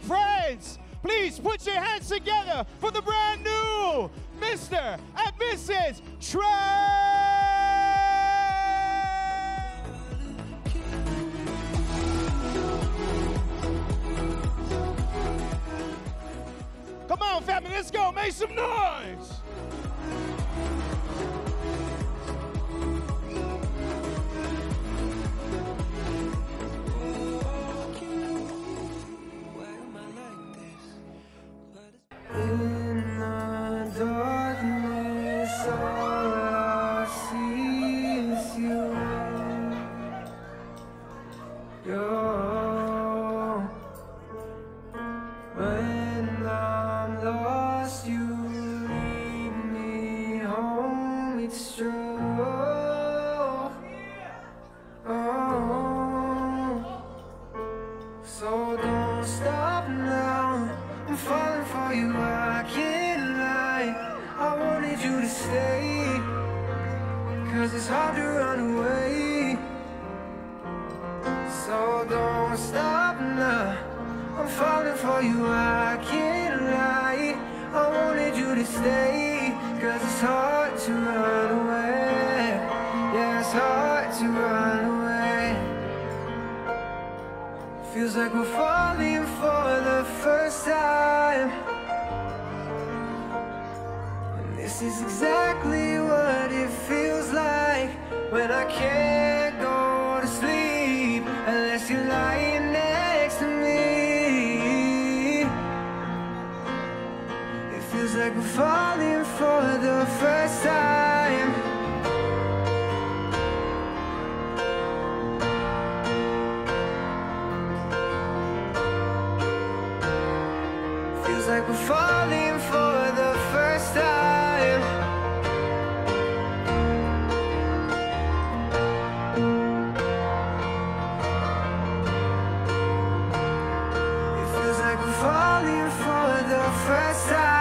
friends, please put your hands together for the brand new Mr. and Mrs. Trey! Come on, family, let's go. Make some noise. In the darkness, all I see is you. When I'm lost, you lead me home. It's true. So don't stop now. I'm falling for you, I can't lie. I wanted you to stay, 'cause it's hard to run away. So don't stop now. I'm falling for you, I can't lie. I wanted you to stay, 'cause it's hard to run away. Yeah, it's hard to run away. Feels like we're falling for the first time, and this is exactly what it feels like when I can't go to sleep unless you're lying next to me. It feels like we're falling for the first time. Like we're falling for the first time. It feels like we're falling for the first time.